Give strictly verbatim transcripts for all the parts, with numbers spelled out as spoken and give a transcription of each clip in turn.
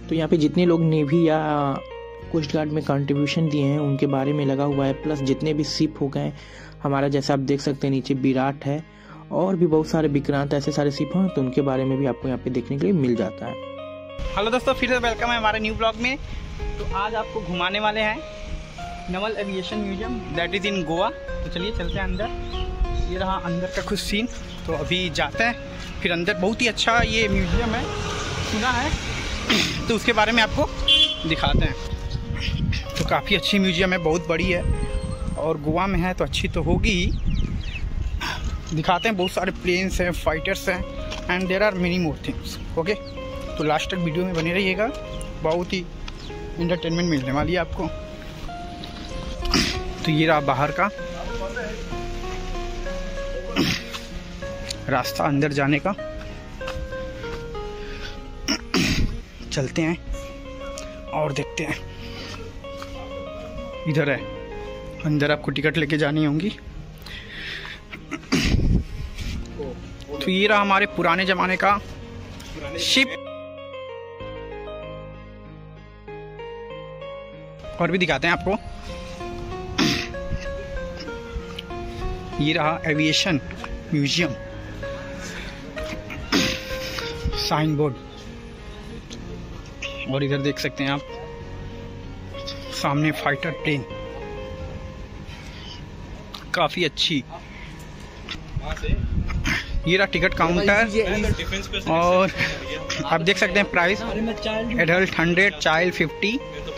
तो यहाँ पे जितने लोग नेवी या कोस्ट गार्ड में कंट्रीब्यूशन दिए हैं उनके बारे में लगा हुआ है, प्लस जितने भी शिप हो गए हमारा, जैसा आप देख सकते हैं नीचे विराट है और भी बहुत सारे विक्रांत, ऐसे सारे शिप हैं, तो उनके बारे में भी आपको यहाँ पे देखने के लिए मिल जाता है। हेलो दोस्तों, फिर से वेलकम है हमारे न्यू ब्लॉग में। तो आज आपको घुमाने वाले हैं naval aviation museum, that is in Goa. तो चलिए चलते हैं अंदर। ये रहा अंदर का कुछ सीन। तो अभी जाते हैं, फिर अंदर बहुत ही अच्छा ये म्यूजियम है, सुना है, तो उसके बारे में आपको दिखाते हैं। तो काफ़ी अच्छी म्यूजियम है, बहुत बड़ी है और गोवा में है तो अच्छी तो होगी ही। दिखाते हैं, बहुत सारे प्लेन्स हैं, फाइटर्स हैं, and there are many more things. Okay, तो लास्ट तक वीडियो में बने रहिएगा, बहुत ही इंटरटेनमेंट मिलने वाली है आपको। तो ये रहा बाहर का रास्ता अंदर जाने का। चलते हैं और देखते हैं। इधर है, अंदर आपको टिकट लेके जानी होंगी। तो ये रहा हमारे पुराने जमाने का शिप। और भी दिखाते हैं आपको। ये रहा एविएशन म्यूजियम, साइन बोर्ड। और इधर देख सकते हैं आप सामने फाइटर प्लेन, काफी अच्छी। ये रहा टिकट काउंटर और आप देख सकते हैं price, adult hundred, child fifty,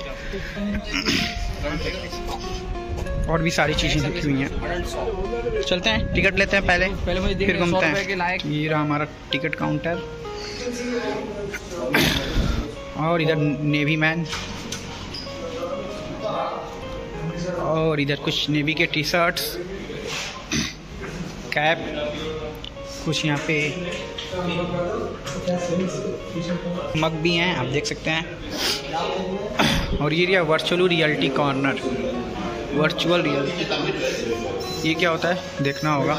और भी सारी चीजें रखी हुई हैं। चलते हैं, टिकट लेते हैं पहले, पहले फिर घूमते हैं। ये रहा हमारा टिकट काउंटर और इधर नेवी मैन, और इधर कुछ नेवी के टी शर्ट्स, कैप, कुछ यहाँ पे मग भी हैं, आप देख सकते हैं। और ये रहा virtual reality corner, virtual reality, ये क्या होता है देखना होगा।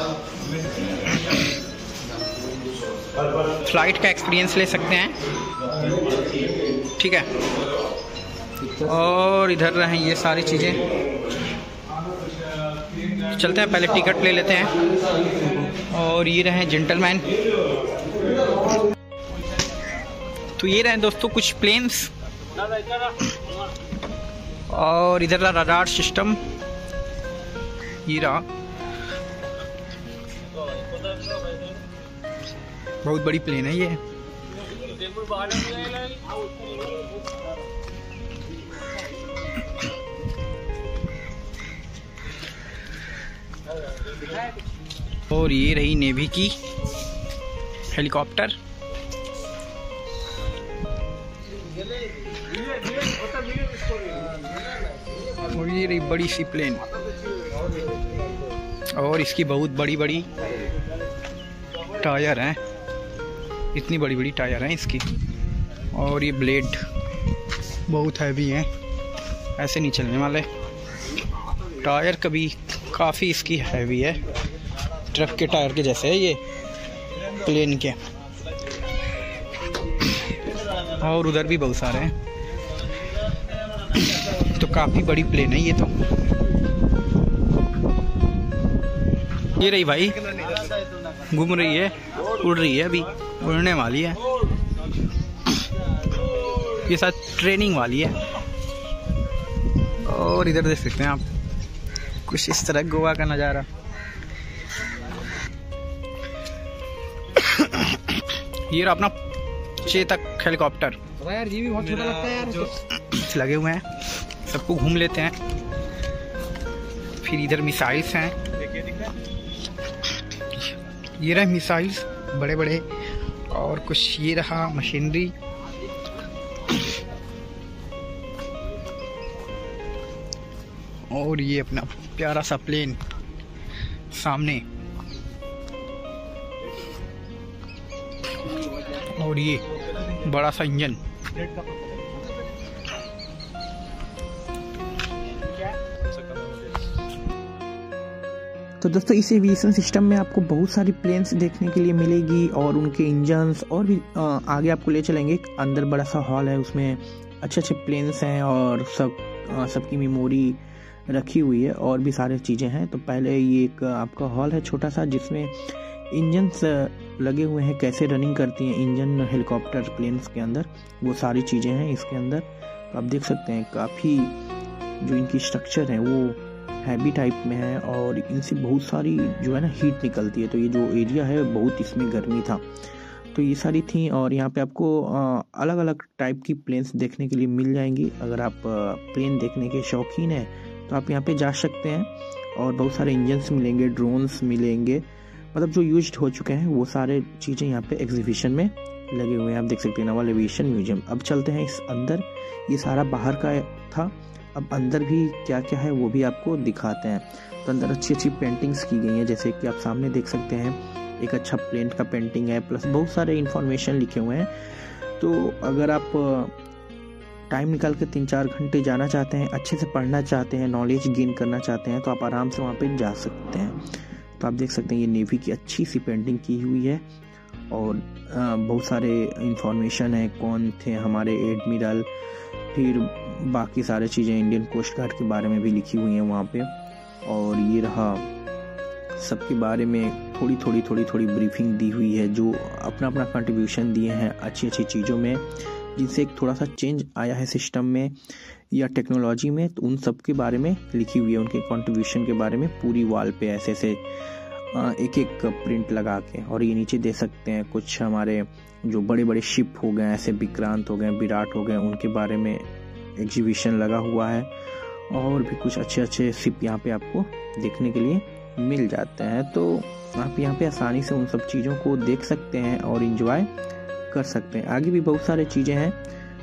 फ्लाइट का एक्सपीरियंस ले सकते हैं, ठीक है। और इधर रहे ये सारी चीज़ें। चलते हैं, पहले टिकट ले लेते हैं। और ये रहे जेंटलमैन। तो ये रहे दोस्तों कुछ प्लेन्स, और इधर रहा रडार सिस्टम। ये रहा, बहुत बड़ी प्लेन है ये। और ये रही नेवी की हेलीकॉप्टर। और ये रही बड़ी सी प्लेन, और इसकी बहुत बड़ी बड़ी टायर हैं, इतनी बड़ी बड़ी टायर हैं इसकी। और ये ब्लेड बहुत हैवी हैं, ऐसे नहीं चलने वाले। टायर कभी काफ़ी इसकी हैवी है, ट्रक के टायर के जैसे है ये प्लेन के। और उधर भी बहुत सारे हैं, तो काफ़ी बड़ी प्लेन है ये। तो ये रही भाई, घूम रही है, उड़ रही है, अभी उड़ने वाली है। ये शायद ट्रेनिंग वाली है। और इधर देख सकते हैं आप कुछ इस तरह गोवा का नज़ारा। ये रहा अपना चेतक हेलीकॉप्टर। यार ये भी बहुत छोटा लगता है यार। लगे हुए हैं, सबको घूम लेते हैं। फिर इधर मिसाइल्स हैं, ये रहे मिसाइल्स बड़े बड़े। और कुछ ये रहा मशीनरी। और ये अपना प्यारा सा प्लेन सामने। और ये बड़ा सा इंजन। तो दोस्तों इस एविएशन सिस्टम में आपको बहुत सारी प्लेन्स देखने के लिए मिलेगी और उनके इंजन्स और भी आगे आपको ले चलेंगे। अंदर बड़ा सा हॉल है, उसमें अच्छे अच्छे प्लेन्स हैं और सब सबकी मेमोरी रखी हुई है और भी सारी चीज़ें हैं। तो पहले ये एक आपका हॉल है छोटा सा, जिसमें इंजन्स लगे हुए हैं, कैसे रनिंग करती हैं इंजन हेलीकॉप्टर प्लेन्स के अंदर, वो सारी चीज़ें हैं इसके अंदर। तो आप देख सकते हैं काफ़ी जो इनकी स्ट्रक्चर है वो हैवी टाइप में है और इनसे बहुत सारी जो है ना हीट निकलती है। तो ये जो एरिया है बहुत इसमें गर्मी था। तो ये सारी थी और यहाँ पे आपको अलग अलग टाइप की प्लेन्स देखने के लिए मिल जाएंगी। अगर आप प्लेन देखने के शौकीन हैं तो आप यहाँ पे जा सकते हैं और बहुत सारे इंजन्स मिलेंगे, ड्रोन्स मिलेंगे, मतलब जो यूज्ड हो चुके हैं वो सारे चीज़ें यहाँ पे एग्जीबिशन में लगे हुए हैं। आप देख सकते हैं नवल एविएशन म्यूजियम। अब चलते हैं इस अंदर, ये सारा बाहर का था, अब अंदर भी क्या क्या है वो भी आपको दिखाते हैं। तो अंदर अच्छी अच्छी पेंटिंग्स की गई हैं, जैसे कि आप सामने देख सकते हैं एक अच्छा प्लेन का पेंटिंग है, प्लस बहुत सारे इन्फॉर्मेशन लिखे हुए हैं। तो अगर आप टाइम निकाल के तीन चार घंटे जाना चाहते हैं, अच्छे से पढ़ना चाहते हैं, नॉलेज गेन करना चाहते हैं, तो आप आराम से वहाँ पे जा सकते हैं। तो आप देख सकते हैं ये नेवी की अच्छी सी पेंटिंग की हुई है और बहुत सारे इन्फॉर्मेशन है, कौन थे हमारे एडमिरल, फिर बाकी सारे चीज़ें इंडियन कोस्ट गार्ड के बारे में भी लिखी हुई हैं वहाँ पे। और ये रहा सबके बारे में थोड़ी थोड़ी थोड़ी थोड़ी ब्रीफिंग दी हुई है, जो अपना अपना कंट्रीब्यूशन दिए हैं अच्छी अच्छी चीज़ों में, जिनसे एक थोड़ा सा चेंज आया है सिस्टम में या टेक्नोलॉजी में। तो उन सब के बारे में लिखी हुई है, उनके कंट्रीब्यूशन के बारे में पूरी वॉल पे ऐसे ऐसे एक एक प्रिंट लगा के। और ये नीचे दे सकते हैं कुछ हमारे जो बड़े बड़े शिप हो गए, ऐसे विक्रांत हो गए, विराट हो गए, उनके बारे में एग्जीबिशन लगा हुआ है। और भी कुछ अच्छे अच्छे शिप यहाँ पे आपको देखने के लिए मिल जाते हैं। तो आप यहाँ पे आसानी से उन सब चीज़ों को देख सकते हैं और एंजॉय कर सकते हैं। आगे भी बहुत सारे चीज़ें हैं,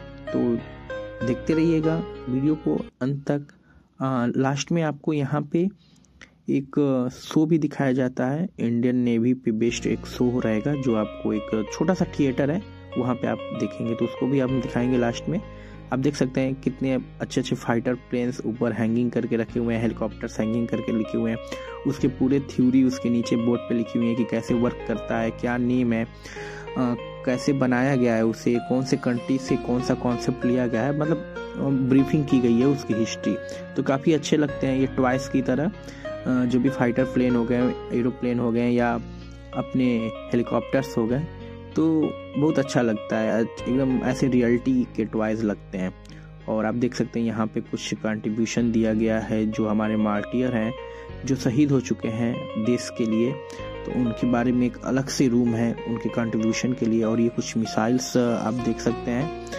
तो देखते रहिएगा वीडियो को अंत तक। आ, लास्ट में आपको यहाँ पे एक शो भी दिखाया जाता है, इंडियन नेवी पे बेस्ड एक शो रहेगा, जो आपको एक छोटा सा थिएटर है वहाँ पे आप देखेंगे, तो उसको भी हम दिखाएंगे लास्ट में। आप देख सकते हैं कितने अच्छे अच्छे फाइटर प्लेन्स ऊपर हैंगिंग करके रखे हुए हैं, हेलीकॉप्टर्स हैंगिंग करके लिखे हुए हैं, उसके पूरे थ्योरी उसके नीचे बोर्ड पे लिखी हुई है कि कैसे वर्क करता है, क्या नेम है, आ, कैसे बनाया गया है उसे, कौन से कंट्री से कौन सा कॉन्सेप्ट लिया गया है, मतलब ब्रीफिंग की गई है उसकी हिस्ट्री। तो काफ़ी अच्छे लगते हैं ये टॉयज की तरह, जो भी फाइटर प्लेन हो गए, एरोप्लेन हो गए या अपने हेलीकॉप्टर्स हो गए, तो बहुत अच्छा लगता है, एकदम ऐसे रियलिटी के टॉयज लगते हैं। और आप देख सकते हैं यहाँ पे कुछ कंट्रीब्यूशन दिया गया है, जो हमारे मार्टियर हैं, जो शहीद हो चुके हैं देश के लिए, तो उनके बारे में एक अलग से रूम है उनके कंट्रीब्यूशन के लिए। और ये कुछ मिसाइल्स आप देख सकते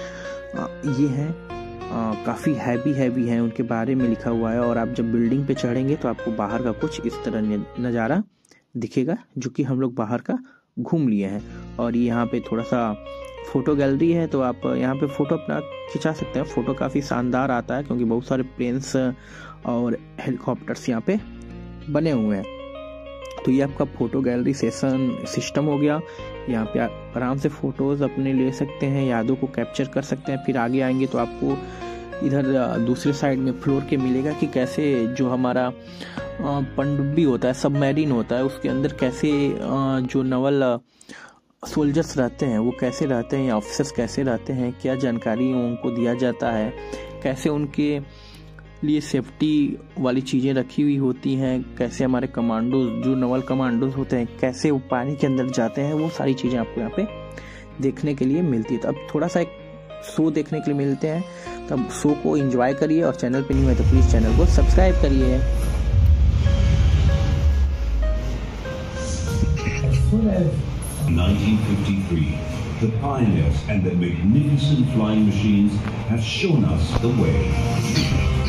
हैं, ये हैं काफ़ी हैवी हैवी हैं, उनके बारे में लिखा हुआ है। और आप जब बिल्डिंग पे चढ़ेंगे तो आपको बाहर का कुछ इस तरह नज़ारा दिखेगा, जो कि हम लोग बाहर का घूम लिए हैं। और यहाँ पे थोड़ा सा फ़ोटो गैलरी है, तो आप यहाँ पे फ़ोटो अपना खिंचा सकते हैं। फ़ोटो काफ़ी शानदार आता है, क्योंकि बहुत सारे प्लेन्स और हेलीकॉप्टर्स यहाँ पे बने हुए हैं। तो ये आपका फ़ोटो गैलरी सेशन सिस्टम हो गया। यहाँ पे आप आराम से फ़ोटोज़ अपने ले सकते हैं, यादों को कैप्चर कर सकते हैं। फिर आगे आएंगे तो आपको इधर दूसरे साइड में फ्लोर के मिलेगा कि कैसे जो हमारा पनडुब्बी होता है, सबमरीन होता है, उसके अंदर कैसे जो नवल सोल्जर्स रहते हैं वो कैसे रहते हैं, या ऑफिसर्स कैसे रहते हैं, क्या जानकारी उनको दिया जाता है, कैसे उनके लिए सेफ्टी वाली चीज़ें रखी हुई होती हैं, कैसे हमारे कमांडोज जो नवल कमांडोज होते हैं कैसे वो पानी के अंदर जाते हैं, वो सारी चीज़ें आपको यहाँ पे देखने के लिए मिलती है। तो अब थोड़ा सा एक शो देखने के लिए मिलते हैं, तब शो को एंजॉय करिए। और चैनल पे नहीं है तो प्लीज़ चैनल को सब्सक्राइब करिए। nineteen fifty-three, the pioneers and their magnificent flying machines have shown us the way.